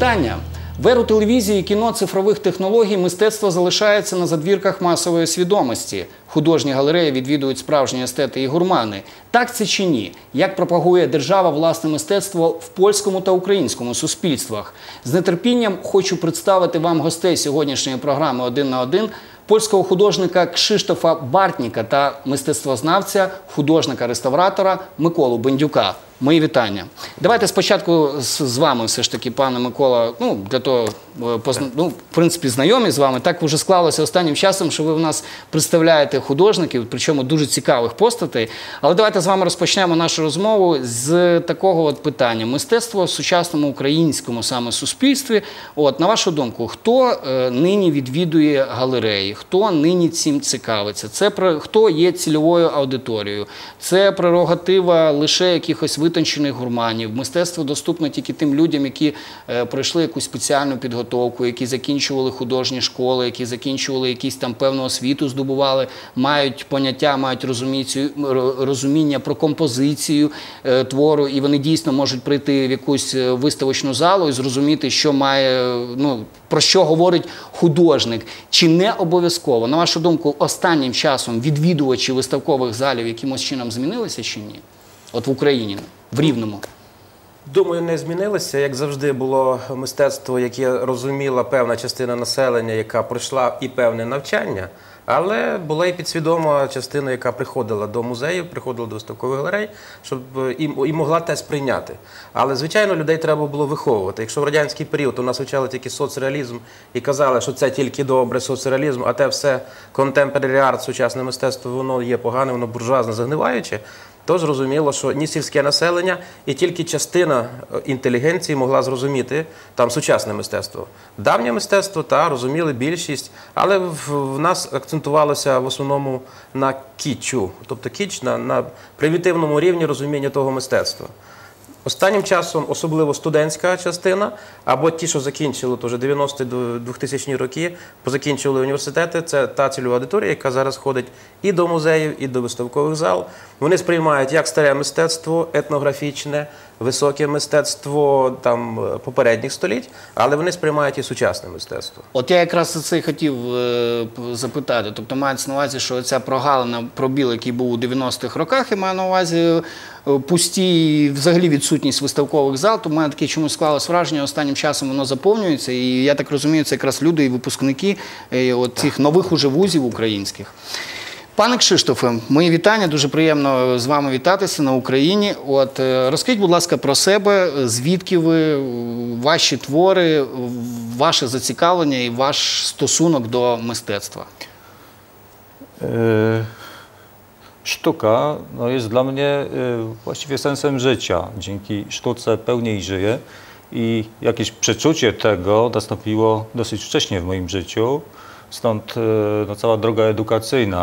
вітання! В еру телевізії, кіно, цифрових технологій мистецтво залишається на задвірках масової свідомості. Художні галереї відвідують справжні естети і гурмани. Так це чи ні? Як пропагує держава власне мистецтво в польському та українському суспільствах? З нетерпінням хочу представити вам гостей сьогоднішньої програми «Один на один», польського художника Кшиштофа Бартніка та мистецтвознавця, художника-реставратора Миколу Бендюка. Мої вітання. Давайте спочатку з вами все ж таки, пане Микола, для того, в принципі, знайомі з вами. Так вже склалося останнім часом, що ви в нас представляєте художників, причому дуже цікавих постатей. Але давайте з вами розпочнемо нашу розмову з такого от питання. Мистецтво в сучасному українському саме суспільстві. На вашу думку, хто нині відвідує галереї? Хто нині цим цікавиться? Хто є цільовою аудиторією? Це прерогатива лише якихось витончених гурманів. Мистецтво доступно тільки тим людям, які пройшли якусь спеціальну підготовку, які закінчували художні школи, які закінчували якісь там певну освіту, здобували, мають поняття, мають розуміння про композицію твору, і вони дійсно можуть прийти в якусь виставочну залу і зрозуміти, що має, про що говорить художник. Чи не обов'язково, на вашу думку, останнім часом відвідувачі виставкових залів якимось чином змінилися чи ні? От в Україні, в Рівному. Думаю, не змінилося. Як завжди було мистецтво, яке розуміла певна частина населення, яка пройшла і певне навчання, але була і підсвідома частина, яка приходила до музеїв, приходила до виставкових галерей, щоб і могла те сприйняти. Але, звичайно, людей треба було виховувати. Якщо в радянський період у нас вивчали тільки соцреалізм і казали, що це тільки добре соцреалізм, а те все contemporary art, сучасне мистецтво, воно є погане, воно буржуазне, загниваюче, то зрозуміло, що ні сільське населення і тільки частина інтелігенції могла зрозуміти там сучасне мистецтво. Давнє мистецтво, розуміли більшість, але в нас акцентувалося в основному на кітчу, тобто кіч на примітивному рівні розуміння того мистецтва. Останнім часом, особливо студентська частина, або ті, що закінчили 90-2000-ні роки, позакінчували університети, це та цільова аудиторія, яка зараз ходить і до музеїв, і до виставкових зал. Вони сприймають як старе мистецтво, етнографічне, високе мистецтво попередніх століть, але вони сприймають і сучасне мистецтво. От я якраз це і хотів запитати. Тобто мається на увазі, що ця прогалина, пробіл, який був у 90-х роках, я маю на увазі пусті, взагалі відсутність виставкових зал, то в мене таке чомусь склалось враження, останнім часом воно заповнюється, і я так розумію, це якраз люди і випускники цих нових уже вузів українських. Пане Кшиштофе, мої вітання, дуже приємно з вами вітатися на Україні. Розкажіть, будь ласка, про себе, звідки ви, ваші твори, ваше зацікавлення і ваш стосунок до мистецtwa. Sztuka jest dla mnie właściwie sensem życia. Dzięki sztuce pełniej żyję i jakieś przeczucie tego nastąpiło dosyć wcześnie w moim życiu. Stąd cała droga edukacyjna.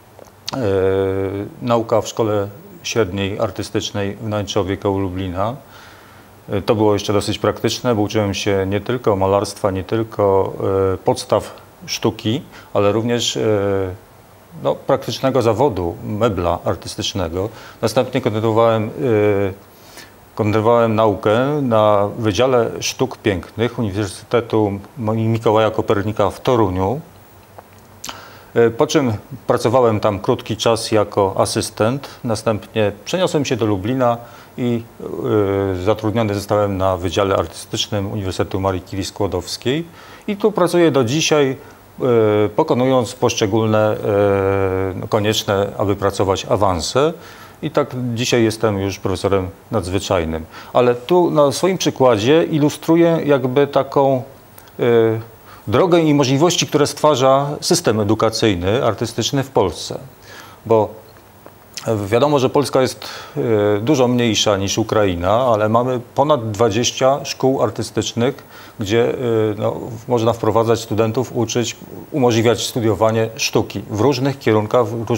Nauka w szkole średniej artystycznej w Nęczowie koło Lublina. To było jeszcze dosyć praktyczne, bo uczyłem się nie tylko malarstwa, nie tylko podstaw sztuki, ale również praktycznego zawodu mebla artystycznego. Następnie kontynuowałem naukę na Wydziale Sztuk Pięknych Uniwersytetu Mikołaja Kopernika w Toruniu. Po czym pracowałem tam krótki czas jako asystent. Następnie przeniosłem się do Lublina i zatrudniony zostałem na Wydziale Artystycznym Uniwersytetu Marii Curie-Skłodowskiej. I tu pracuję do dzisiaj, pokonując poszczególne konieczne, aby pracować awanse. I tak dzisiaj jestem już profesorem nadzwyczajnym. Ale tu na swoim przykładzie ilustruję jakby taką drogę i możliwości, które stwarza system edukacyjny, artystyczny w Polsce. Bo wiadomo, że Polska jest dużo mniejsza niż Ukraina, ale mamy ponad 20 szkół artystycznych, gdzie można wprowadzać studentów, uczyć, umożliwiać studiowanie sztuki w różnych kierunkach, w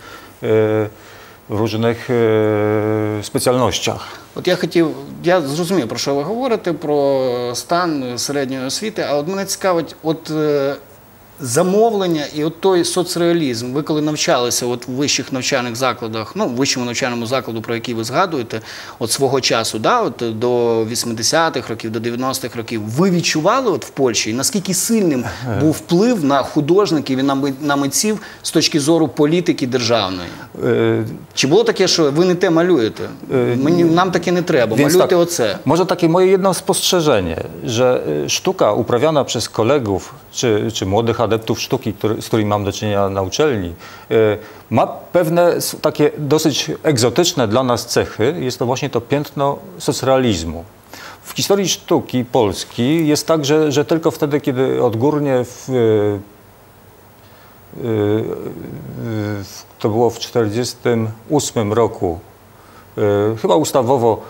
różnych спеціальностях. Я зрозумів, про що ви говорите, про стан середньої освіти, а мене цікавить, замовлення і от той соцреалізм, ви коли навчалися от в вищих навчальних закладах, ну, в вищому навчальному закладу, про який ви згадуєте, от свого часу, да, от до 80-х років, до 90-х років, ви відчували от в Польщі, наскільки сильним був вплив на художників і на митців з точки зору політики державної? Чи було таке, що ви не те малюєте? Нам таке не треба, малюйте оце. Może takie moje jedno spostrzeżenie, że sztuka uprawiana przez kolegów czy młodych adeptów sztuki, z którymi mam do czynienia na uczelni, ma pewne takie dosyć egzotyczne dla nas cechy. Jest to właśnie to piętno socrealizmu. W historii sztuki Polski jest tak, że tylko wtedy, kiedy odgórnie to było w 1948 roku, chyba ustawowo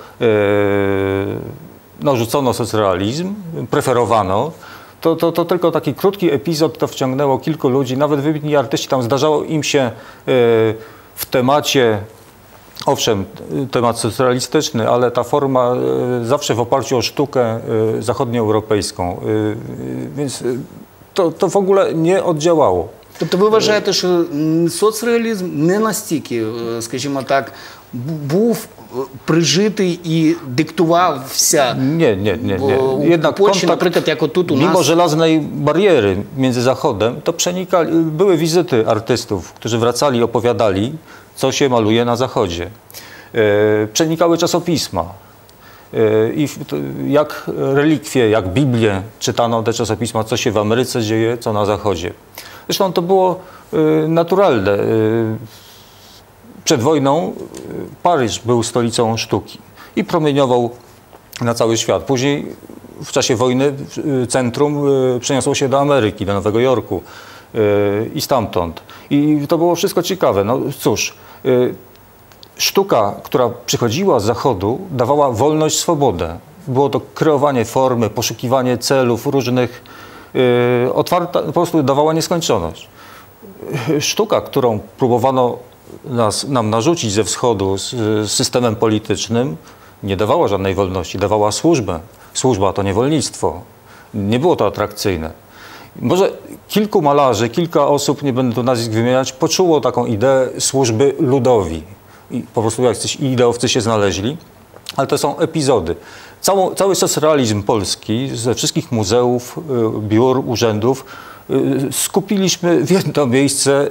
narzucono socrealizm, preferowano, to tylko taki krótki epizod to wciągnęło kilku ludzi, nawet wybitni artyści, tam zdarzało im się w temacie, owszem, temat socrealistyczny, ale ta forma zawsze w oparciu o sztukę zachodnioeuropejską, więc to w ogóle nie oddziałało. Тобто ви вважаєте, що соцреалізм не настільки, скажімо так, був прижитий і диктувався Jednak в Польщі, kontakt, наприклад, як отут у нас? mimo żelaznej bariery między Zachodem, to były wizyty artystów, którzy wracali i opowiadali, co się maluje na Zachodzie. Przenikały czasopisma. I jak relikwie, jak Biblię czytano te czasopisma, co się w Ameryce dzieje, co na Zachodzie. Zresztą to było naturalne. Przed wojną Paryż był stolicą sztuki i promieniował na cały świat. Później w czasie wojny centrum przeniosło się do Ameryki, do Nowego Jorku i stamtąd. I to było wszystko ciekawe. No cóż, sztuka, która przychodziła z Zachodu, dawała wolność, swobodę. Było to kreowanie formy, poszukiwanie celów różnych, otwarta, po prostu dawała nieskończoność. Sztuka, którą próbowano nam narzucić ze wschodu z systemem politycznym, nie dawała żadnej wolności, dawała służbę. Służba to niewolnictwo. Nie było to atrakcyjne. Może kilku malarzy, kilka osób, nie będę tu nazwisk wymieniać, poczuło taką ideę służby ludowi. I po prostu jacyś ideowcy się znaleźli, ale to są epizody. Cały socrealizm polski ze wszystkich muzeów, biur, urzędów skupiliśmy w jedno miejsce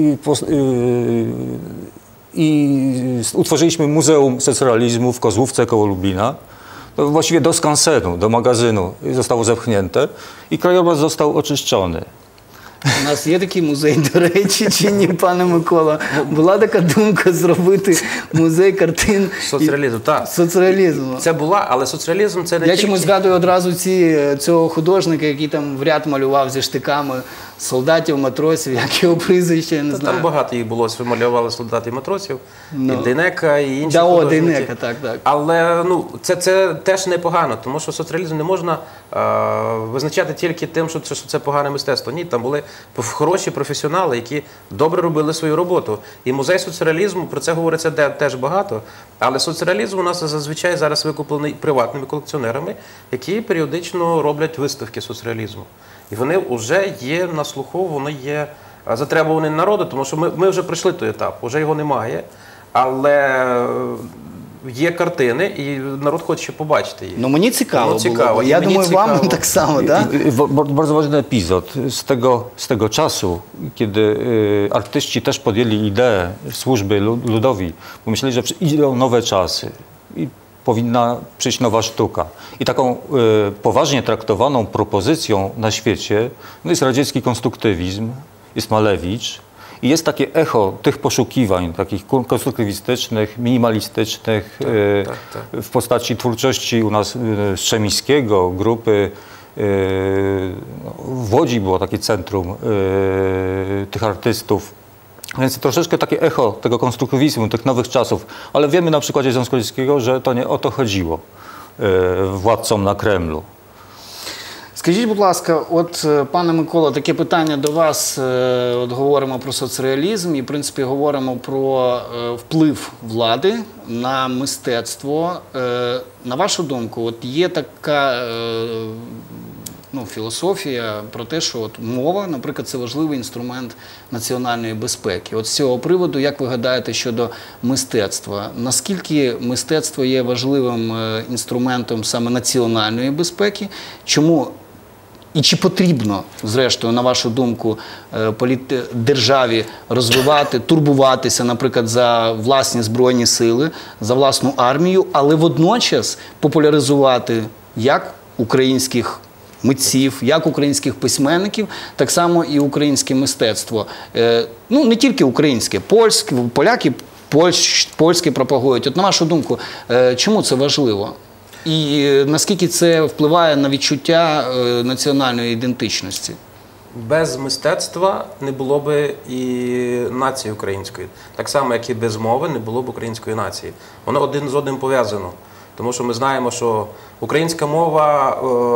i utworzyliśmy Muzeum Socrealizmu w Kozłówce koło Lublina. To właściwie do skansenu, do magazynu zostało zepchnięte i krajobraz został oczyszczony. У нас є такий музей, до речі, чи ні, пане Микола? Була така думка зробити музей картин Соцреалізм, так. Соцреалізму. Це була, але соцреалізм це не Я тільки... чомусь згадую одразу цього художника, який там в ряд малював зі штиками солдатів, матросів, як його прізвище, я не знаю. Там багато їх було, малювали солдати і матросів, і Дейнека, і інші художники. Дейнека, так. Але це теж непогано, тому що соцреалізм не можна визначати тільки тим, що це погане мистецтво. Ні, там були хороші професіонали, які добре робили свою роботу. І музей соцреалізму, про це говориться теж багато, але соцреалізм у нас зазвичай зараз викуплений приватними колекціонерами, які періодично роблять виставки соцреалізму. І вони вже є на слуху, вони є затребувані народу, тому що ми вже пройшли той етап, вже його немає, але є картини і народ хоче побачити їх. Ну мені цікаво було, я думаю, вам так само, tak? Bardzo ważny epizod z tego czasu, kiedy artyści też podjęli ideę służby ludowi, pomyśleli, że idą nowe czasy i powinna przyjść nowa sztuka. I taką poważnie traktowaną propozycją na świecie jest radziecki konstruktywizm, jest Malewicz i jest takie echo tych poszukiwań, takich konstruktywistycznych, minimalistycznych w postaci twórczości u nas Strzemińskiego, grupy. W Łodzi było takie centrum tych artystów. Więc troszeczkę takie echo tego konstruktywizmu, tych nowych czasów. Ale wiemy na przykładzie Związku Radzieckiego, że to nie o to chodziło władcom na Kremlu. Скажіть, будь ласка, от, пане Микола, таке питання до вас. От говоримо про соцреалізм і, в принципі, говоримо про вплив влади на мистецтво. На вашу думку, от є така філософія про те, що от мова, наприклад, це важливий інструмент національної безпеки. От з цього приводу, як ви гадаєте щодо мистецтва? Наскільки мистецтво є важливим інструментом саме національної безпеки? Чому і чи потрібно, зрештою, на вашу думку, державі розвивати, турбуватися, наприклад, за власні збройні сили, за власну армію, але водночас популяризувати як українських митців, як українських письменників, так само і українське мистецтво. Не тільки українське, польське, поляки польське пропагують. От на вашу думку, чому це важливо? І наскільки це впливає на відчуття національної ідентичності? Без мистецтва не було б і нації української. Так само, як і без мови не було б української нації. Воно один з одним пов'язано. Тому що ми знаємо, що українська мова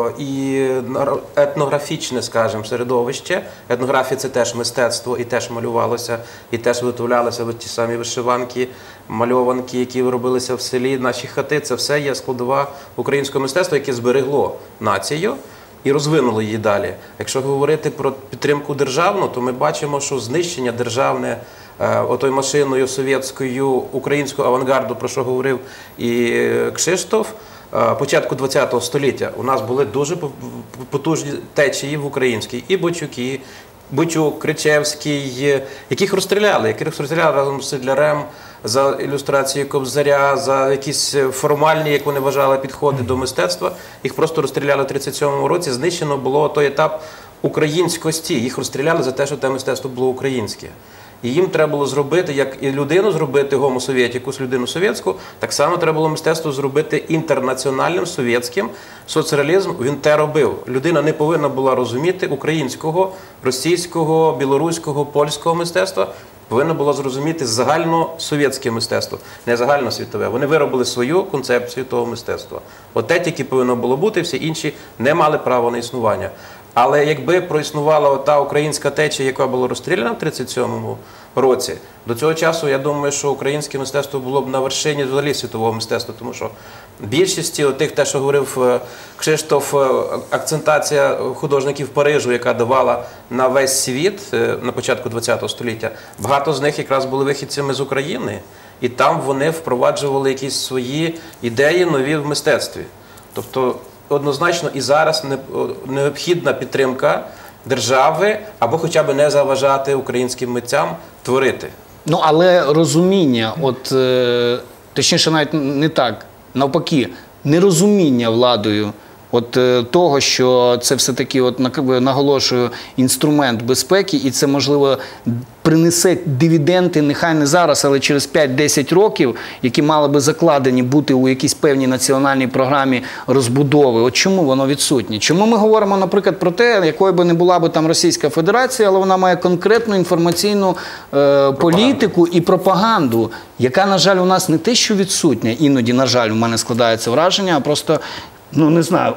і етнографічне, скажімо, середовище, етнографія – це теж мистецтво, і теж малювалося, і теж виготовлялися ті самі вишиванки, мальованки, які робилися в селі, наші хати – це все є складова українського мистецтва, яке зберегло націю і розвинуло її далі. Якщо говорити про підтримку державну, то ми бачимо, що знищення державне отою машиною совєтською українського авангарду, про що говорив і Кшиштоф, початку ХХ століття. У нас були дуже потужні течії в українській. І Бойчук, Кричевський, яких розстріляли разом з Сидлярем за ілюстрацію Кобзаря, за якісь формальні, як вони вважали, підходи до мистецтва. Їх просто розстріляли в 1937 році. Знищено було той етап українськості. Їх розстріляли за те, що те мистецтво було українське. І їм треба було зробити, як і людину зробити гомо-совєтікус, людину совєтську, так само треба було мистецтво зробити інтернаціональним, совєтським. Соцреалізм, він те робив. Людина не повинна була розуміти українського, російського, білоруського, польського мистецтва. Повинна була зрозуміти загальносовєтське мистецтво, не загальносвітове. Вони виробили свою концепцію того мистецтва. От те тільки повинно було бути, всі інші не мали права на існування. Але якби проіснувала та українська течія, яка була розстріляна в 1937 році, до цього часу, я думаю, що українське мистецтво було б на вершині взагалі світового мистецтва, тому що більшості тих, те, що говорив Кшиштоф, акцентація художників Парижу, яка давала на весь світ на початку ХХ століття, багато з них якраз були вихідцями з України, і там вони впроваджували якісь свої ідеї нові в мистецтві. Тобто, однозначно і зараз необхідна підтримка держави або хоча б не заважати українським митцям творити. Але розуміння, точніше навіть не так, навпаки, нерозуміння владою того, що це все-таки, наголошую, інструмент безпеки, і це, можливо, принесе дивіденди, нехай не зараз, але через 5-10 років, які мали би закладені бути у якійсь певній національній програмі розбудови. От чому воно відсутнє? Чому ми говоримо, наприклад, про те, якою би не була би там Російська Федерація, але вона має конкретну інформаційну політику і пропаганду, яка, на жаль, у нас не те, що відсутня, іноді, на жаль, у мене складається враження, а просто не знаю,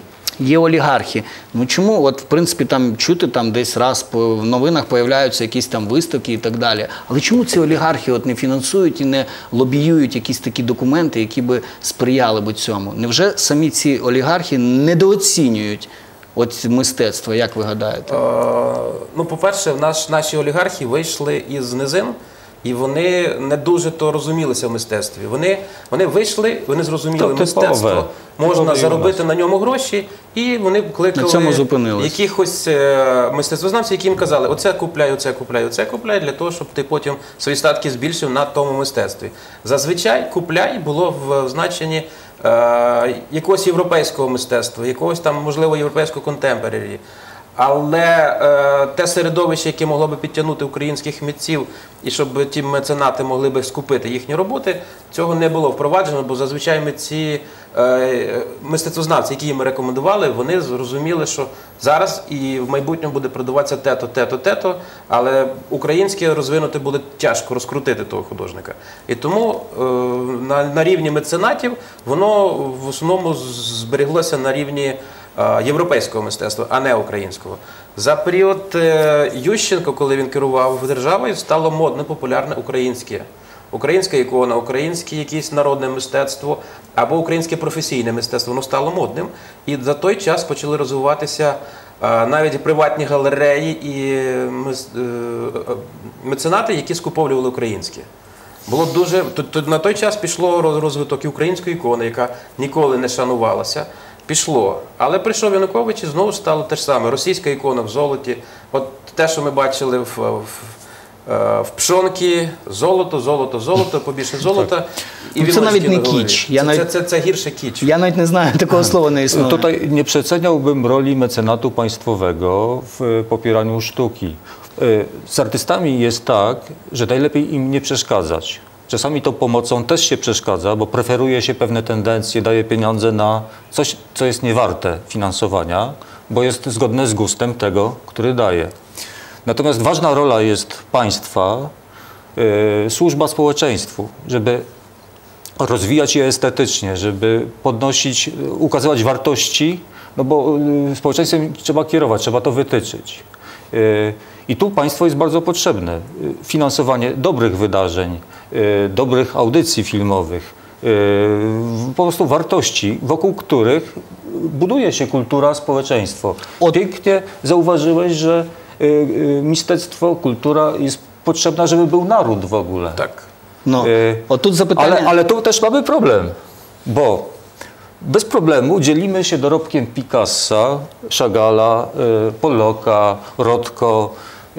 є олігархи. Чому, в принципі, там чути десь раз в новинах появляються якісь там виставки і так далі. Але чому ці олігархи не фінансують і не лобіюють якісь такі документи, які би сприяли би цьому? Невже самі ці олігархи недооцінюють мистецтво, як ви гадаєте? По-перше, наші олігархи вийшли із низин, і вони не дуже то розумілися в мистецтві. Вони вийшли, вони зрозуміли мистецтво, можна заробити на ньому гроші, і вони кликали якихось мистецтвознавців, які їм казали, оце купляй, оце купляй, оце купляй, для того, щоб ти потім свої статки збільшив на тому мистецтві. Зазвичай купляй було в значенні якогось європейського мистецтва, якогось там, можливо, європейського контемпорарі. Але те середовище, яке могло би підтягнути українських митців, і щоб ті меценати могли би скупити їхні роботи, цього не було впроваджено, бо зазвичай митці, мистецтвознавці, які їм рекомендували, вони зрозуміли, що зараз і в майбутньому буде продаватися те-то, але українське розвинути буде тяжко, розкрутити того художника. І тому на рівні меценатів воно в основному зберіглося на рівні європейського мистецтва, а не українського. За період Ющенко, коли він керував державою, стало модне, популярне українське. Українська ікона, українське якесь народне мистецтво або українське професійне мистецтво, воно стало модним. І за той час почали розвиватися навіть і приватні галереї і меценати, які скуповували українське. Було дуже, на той час пішло розвиток і української ікони, яка ніколи не шанувалася. Пішло. Але прийшов Янукович і знову стало те ж саме. Російська ікона в золоті. От те, що ми бачили в пшонки, золото, золото, золото, побільше золота. І це навіть не кіч. Це гірше кіч. Я навіть не знаю, такого слова nie istnieje. Tutaj nie przeceniałbym roli mecenatu państwowego w popieraniu sztuki. Z artystami jest tak, że najlepiej im nie przeszkadzać. Czasami tą pomocą też się przeszkadza, bo preferuje się pewne tendencje, daje pieniądze na coś, co jest niewarte finansowania, bo jest zgodne z gustem tego, który daje. Natomiast ważna rola jest państwa, służba społeczeństwu, żeby rozwijać je estetycznie, żeby podnosić, ukazywać wartości, no bo społeczeństwem trzeba kierować, trzeba to wytyczyć. I tu państwo jest bardzo potrzebne. Finansowanie dobrych wydarzeń, dobrych audycji filmowych, po prostu wartości, wokół których buduje się kultura, społeczeństwo. Pięknie zauważyłeś, że mistectwo, kultura jest potrzebna, żeby był naród w ogóle. Tak. No, tu zapytanie... ale tu też mamy problem, bo bez problemu dzielimy się dorobkiem Picassa, Chagalla, Pollocka, Rothko,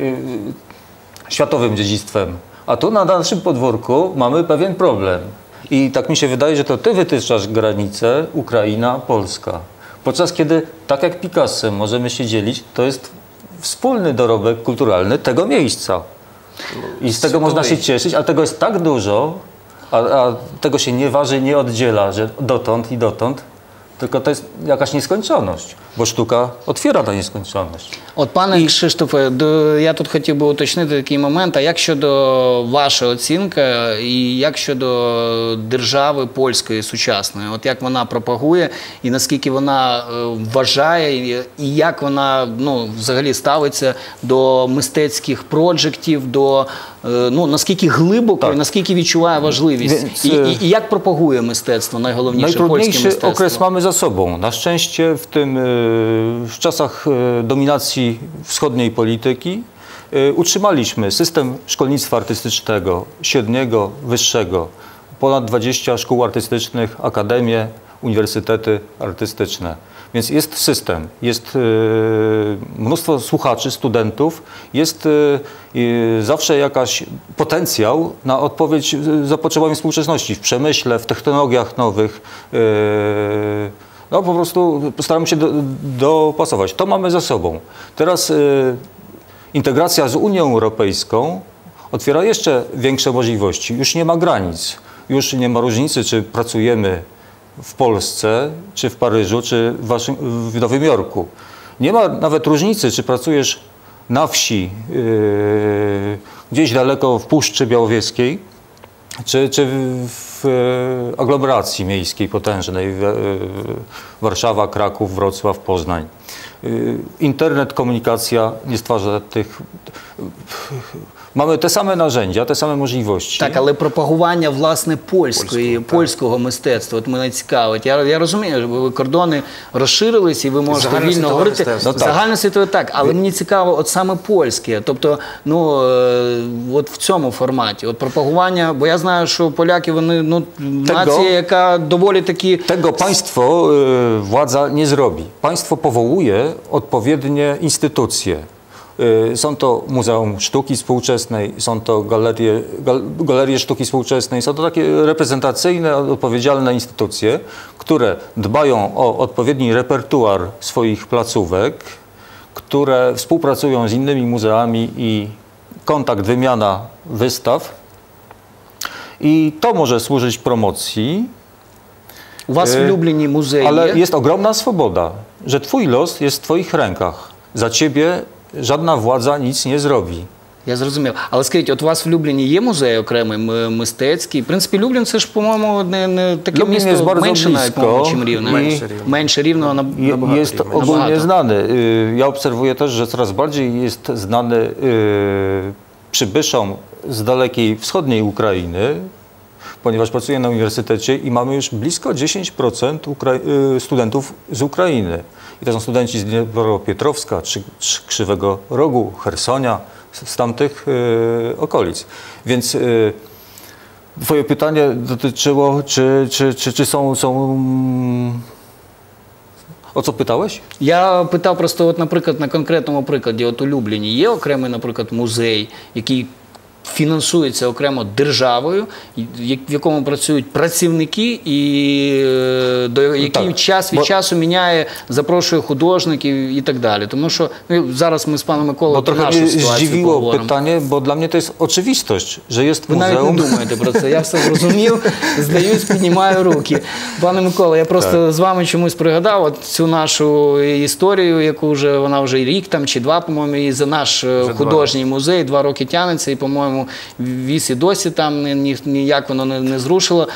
światowym dziedzictwem. A tu na naszym podwórku mamy pewien problem. I tak mi się wydaje, że to ty wytyczasz granice Ukraina, Polska. Podczas kiedy, tak jak Picassem możemy się dzielić, to jest wspólny dorobek kulturalny tego miejsca. I z tego można się cieszyć, a tego jest tak dużo, a tego się nie waży, nie oddziela, że dotąd i dotąd, tylko to jest jakaś nieskończoność, bo sztuka otwiera na nieskończoność. От, пане Кшиштофе, я тут хотів би уточнити такий момент, а як щодо вашої оцінки і як щодо держави польської сучасної? От як вона пропагує і наскільки вона вважає, і як вона взагалі ставиться до мистецьких проджектів, до наскільки глибоко і наскільки відчуває важливість? І як пропагує мистецтво, найголовніше польське мистецтво? Okres mamy za sobą. Na szczęście w czasach dominacji wschodniej polityki utrzymaliśmy system szkolnictwa artystycznego, średniego, wyższego, ponad 20 szkół artystycznych, akademie, uniwersytety artystyczne. Więc jest system, jest mnóstwo słuchaczy, studentów, jest zawsze jakaś potencjał na odpowiedź zapotrzebowań współczesności w przemyśle, w technologiach nowych. No po prostu staramy się dopasować. To mamy za sobą. Teraz integracja z Unią Europejską otwiera jeszcze większe możliwości. Już nie ma granic. Już nie ma różnicy, czy pracujemy w Polsce, czy w Paryżu, czy w Nowym Jorku. Nie ma nawet różnicy, czy pracujesz na wsi, gdzieś daleko w Puszczy Białowieskiej, czy w aglomeracji miejskiej potężnej, Warszawa, Kraków, Wrocław, Poznań. Internet, komunikacja nie stwarza tych... Mamy te same narzędzia, te same можливості. Так, але пропагування, власне, польського мистецтва, от мене цікавить. Я розумію, кордони розширились і ви можете вільно говорити. Загальносвітове так, але мені цікаво от саме польське, тобто, от в цьому форматі, от пропагування, бо я знаю, що поляки, вони, нація, яка доволі таки... Tego państwo władza nie zrobi. Państwo powołuje odpowiednie instytucje. Są to Muzeum Sztuki Współczesnej, są to galerie sztuki współczesnej, są to takie reprezentacyjne, odpowiedzialne instytucje, które dbają o odpowiedni repertuar swoich placówek, które współpracują z innymi muzeami i kontakt, wymiana wystaw. I to może służyć promocji. U was w Lublinie muzeum. Ale jest ogromna swoboda, że twój los jest w twoich rękach. Za ciebie żadna władza nic nie zrobi. Я зрозумів. Але скажіть, от у вас в Любліні є музей окремий мистецький? В принципі, Люблін це ж, по-моєму, не таке Lublin місто jest bardzo менше навіть, blisko по-моєму, чим Рівне. i Менше Рівного набагато. jest ogólnie znany. Ja obserwuję też, że coraz bardziej jest znany przybyszom z dalekiej wschodniej Ukrainy, ponieważ pracuję na uniwersytecie i mamy już blisko 10% studentów z Ukrainy. I to są studenci z Dniepropietrowska, Krzywego Rogu, Chersonia, z tamtych okolic. Więc twoje pytanie dotyczyło, czy są... O co pytałeś? Я питав просто, от, наприклад, на конкретному прикладі, от у Любліні є окремий, наприклад, музей, який фінансується окремо державою, в якому працюють працівники, і який час від часу міняє, запрошує художників і так далі. Тому що зараз ми з паном Миколою про нашу ситуацію zdziwiło поговоримо. pytanie, bo dla mnie to jest oczywistość, że jest Ви навіть muzeum. не думаєте про це, я все зрозумів, здаюсь, піднімаю руки. Пане Микола, я просто з вами чомусь пригадав от цю нашу історію, яку вже вона вже рік там чи два, по-моєму, і за наш художній музей 2 роки тягнеться, і, по-моєму, віз і досі там ніяк воно не зрушило.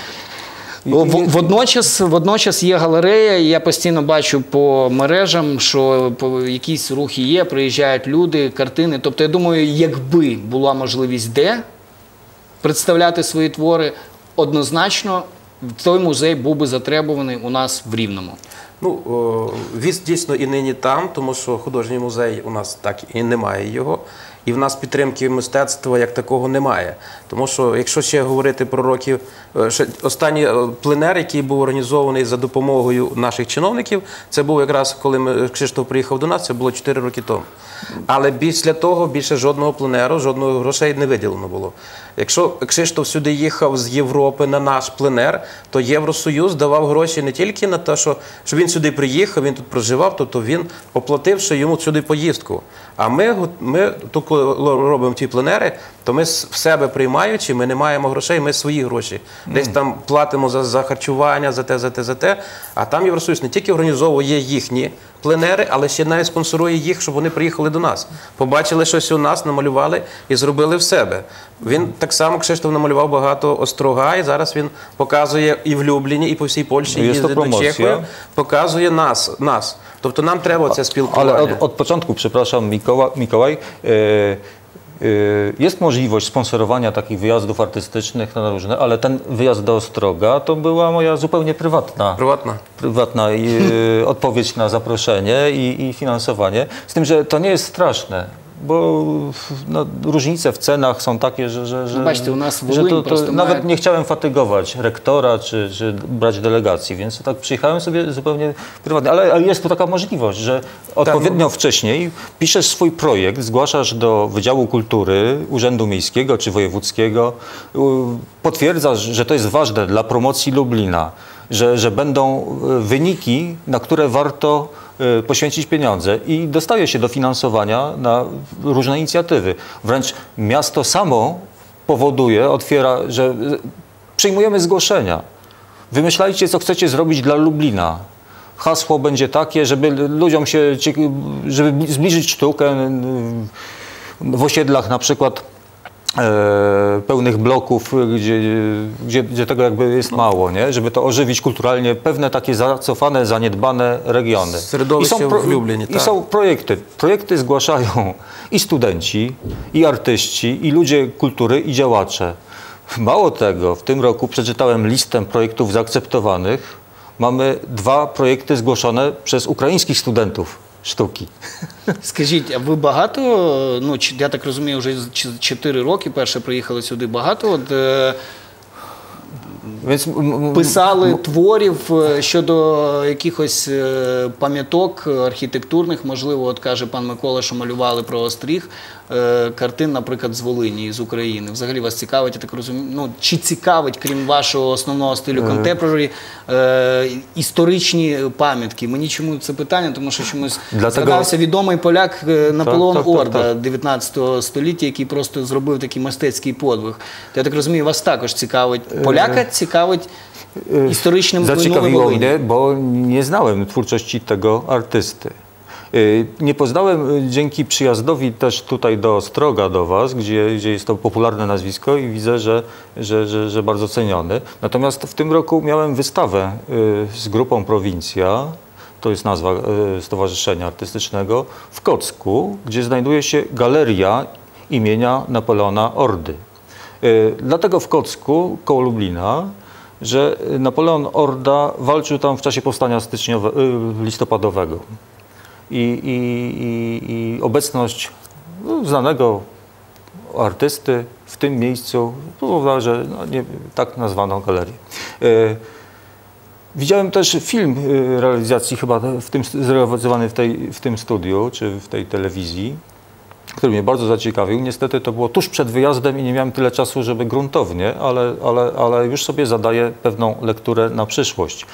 Водночас є галерея, і я постійно бачу по мережам, що якісь рухи є, приїжджають люди, картини. Тобто, я думаю, якби була можливість де представляти свої твори, однозначно той музей був би затребуваний у нас в Рівному. Ну, віз дійсно і нині там, тому що художній музей у нас так і немає його. І в нас підтримки мистецтва як такого немає. Тому що, якщо ще говорити про років, останній пленер, який був організований за допомогою наших чиновників, це був якраз, коли Кшиштоф приїхав до нас, це було 4 роки тому. Але після того більше жодного пленеру, жодного грошей не виділено було. Якщо Кшиштоф сюди їхав з Європи на наш пленер, то Євросоюз давав гроші не тільки на те, що він сюди приїхав, він тут проживав, тобто він оплативши йому сюди поїздку. А ми коли робимо ті пленери, то ми в себе приймаючи, ми не маємо грошей, ми свої гроші. Десь там платимо за харчування, за те. А там Євросоюз не тільки організовує їхні пленери, але ще навіть спонсорує їх, щоб вони приїхали до нас. Побачили щось у нас, намалювали і зробили в себе. Він так само, Кшиштоф, намалював багато острога, і зараз він показує і в Любліні, і по всій Польщі, їздить до Чехії, показує нас. Тобто нам треба це спілкування. Ale od początku, przepraszam, Mikołaj, jest możliwość sponsorowania takich wyjazdów artystycznych na różne, ale ten wyjazd do Ostroga to była moja zupełnie prywatna odpowiedź na zaproszenie i finansowanie. Z tym, że to nie jest straszne. Bo no, różnice w cenach są takie, że Zobaczcie, u nas w że Волині просто nawet nie chciałem fatygować rektora czy brać delegacji, więc tak przyjechałem sobie zupełnie prywatnie. Ale jest tu taka możliwość, że odpowiednio wcześniej piszesz swój projekt, zgłaszasz do Wydziału Kultury Urzędu Miejskiego czy Wojewódzkiego, potwierdzasz, że to jest ważne dla promocji Lublina, że będą wyniki, na które warto poświęcić pieniądze i dostaje się dofinansowania na różne inicjatywy. Wręcz miasto samo powoduje, otwiera, że przyjmujemy zgłoszenia. Wymyślajcie, co chcecie zrobić dla Lublina. Hasło będzie takie, żeby ludziom żeby zbliżyć sztukę w osiedlach na przykład pełnych bloków, gdzie tego jakby jest mało, nie? Żeby to ożywić kulturalnie pewne takie zacofane, zaniedbane regiony. I są projekty. Projekty zgłaszają i studenci, i artyści, i ludzie kultury, i działacze. Mało tego, w tym roku przeczytałem listę projektów zaakceptowanych. Mamy 2 projekty zgłoszone przez ukraińskich studentów sztuki. Скажіть, а ви багато, ну, я так розумію, вже 4 роки перше приїхали сюди, багато писали творів щодо якихось пам'яток архітектурних, можливо, от каже пан Микола, що малювали про Остріг, картин, наприклад, з Волині, з України. Взагалі вас цікавить, я так розумію, ну, чи цікавить, крім вашого основного стилю contemporary, історичні пам'ятки? Мені чому це питання, тому що чомусь згадався відомий поляк Наполеон Орда 19 століття, який просто зробив такий мистецький подвиг. Я так розумію, вас також цікавить, поляка цікавить історичним минулим Волині. Zaciekawiło mnie, bo nie znałem twórczości tego artysty. Nie poznałem dzięki przyjazdowi też tutaj do Ostroga, do Was, gdzie jest to popularne nazwisko i widzę, że bardzo ceniony. Natomiast w tym roku miałem wystawę z grupą Prowincja, to jest nazwa Stowarzyszenia Artystycznego, w Kocku, gdzie znajduje się galeria imienia Napoleona Ordy. Dlatego w Kocku, koło Lublina, że Napoleon Orda walczył tam w czasie powstania listopadowego. I obecność znanego artysty w tym miejscu powodowała, że tak nazwano galerię. Widziałem też film realizacji chyba zrealizowany w tym studiu, czy w tej telewizji, który mnie bardzo zaciekawił. Niestety to było tuż przed wyjazdem i nie miałem tyle czasu, żeby gruntownie, ale już sobie zadaję pewną lekturę na przyszłość.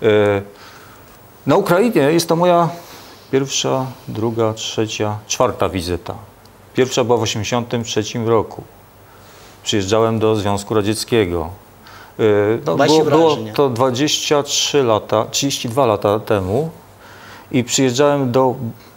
Na Ukrainie jest to moja pierwsza, druga, trzecia, czwarta wizyta. Pierwsza była w 1983 roku. Przyjeżdżałem do Związku Radzieckiego. Było to 23 lata, 32 lata temu i przyjeżdżałem do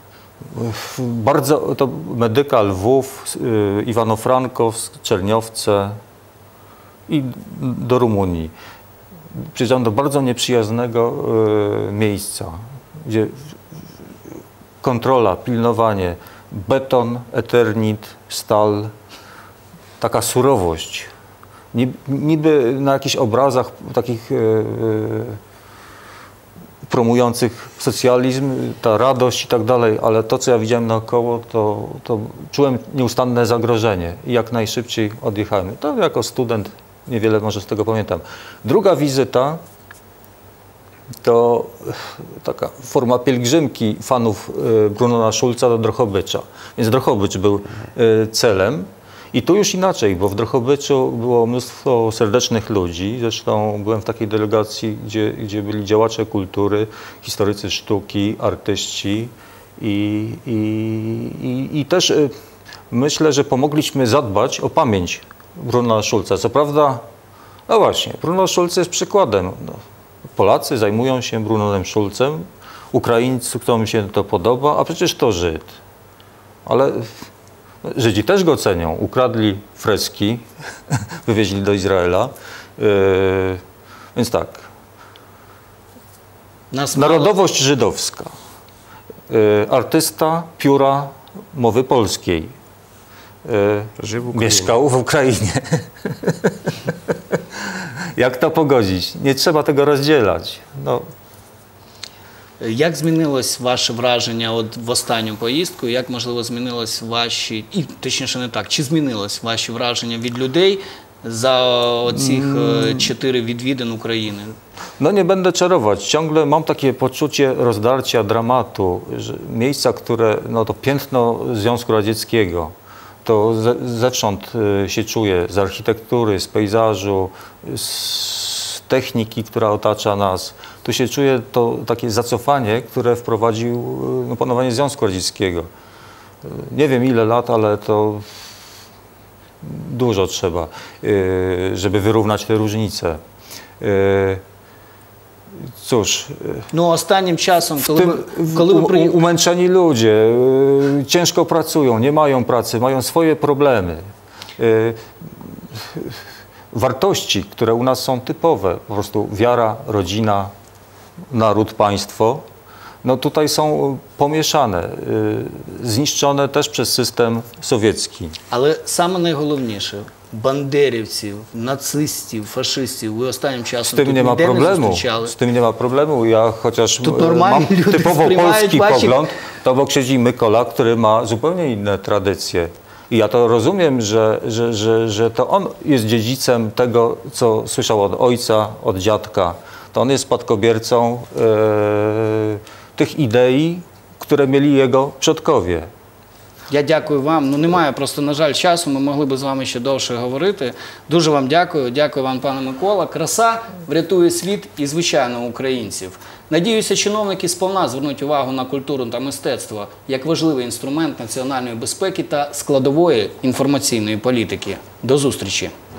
to Medyka, Lwów, Iwano-Frankowsk, Czerniowce i do Rumunii. Przyjeżdżałem do bardzo nieprzyjaznego miejsca, gdzie kontrola, pilnowanie, beton, eternit, stal, taka surowość. Niby na jakichś obrazach takich promujących socjalizm, ta radość i tak dalej, ale to, co ja widziałem naokoło, to czułem nieustanne zagrożenie i jak najszybciej odjechałem. To jako student niewiele może z tego pamiętam. Druga wizyta to taka forma pielgrzymki fanów Brunona Schulza do Drohobycza. Więc Drohobycz był celem. I tu już inaczej, bo w Drohobyczu było mnóstwo serdecznych ludzi. Zresztą byłem w takiej delegacji, gdzie byli działacze kultury, historycy sztuki, artyści i też myślę, że pomogliśmy zadbać o pamięć Brunona Schulza. Co prawda, no właśnie, Bruno Schulz jest przykładem. Polacy zajmują się Brunonem Schulzem, Ukraińcom się to podoba, a przecież to Żyd. Ale Żydzi też go cenią. Ukradli freski, wywieźli do Izraela. Więc tak. Narodowość żydowska. Artysta pióra mowy polskiej. Mieszkał w Ukrainie. Jak to pogodzić? Nie trzeba tego rozdzielać. No. Як змінилось ваше враження в останню поїздку? Як, можливо, змінилось ваші, і точніше не так, чи змінилось ваші враження від людей za оцих 4 відвідин України? No nie będę czarować. Ciągle mam takie poczucie rozdarcia, dramatu. Że miejsca, które, no to piętno Związku Radzieckiego, to zewsząd się czuję, z architektury, z pejzażu, z techniki, która otacza nas. Tu się czuje to takie zacofanie, które wprowadził panowanie Związku Radzieckiego. Nie wiem ile lat, ale to dużo trzeba, żeby wyrównać te różnice. Cóż, no ostatnim czasem, коли umęczeni ludzie ciężko pracują, nie mają pracy, mają swoje problemy. Wartości, które u nas są typowe, po prostu wiara, rodzina, naród, państwo, no tutaj są pomieszane, zniszczone też przez system sowiecki. Ale same najголовніше, бандерівців, нацистів, фашистів, ви останнім часом тут ніде не зустрічали? Z tym nie ma problemu. Ja chociaż mam typowo polski pogląd, to obok siedzi Mykola, który ma zupełnie inne tradycje. I ja to rozumiem, że to on jest dziedzicem tego, co słyszał od ojca, od dziadka. To on jest spadkobiercą tych idei, które mieli jego przodkowie. Я дякую вам. Ну, немає просто, на жаль, часу. Ми могли б з вами ще довше говорити. Дуже вам дякую. Дякую вам, пане Микола. Краса врятує світ і, звичайно, українців. Надіюся, чиновники сповна звернуть увагу на культуру та мистецтво як важливий інструмент національної безпеки та складової інформаційної політики. До зустрічі!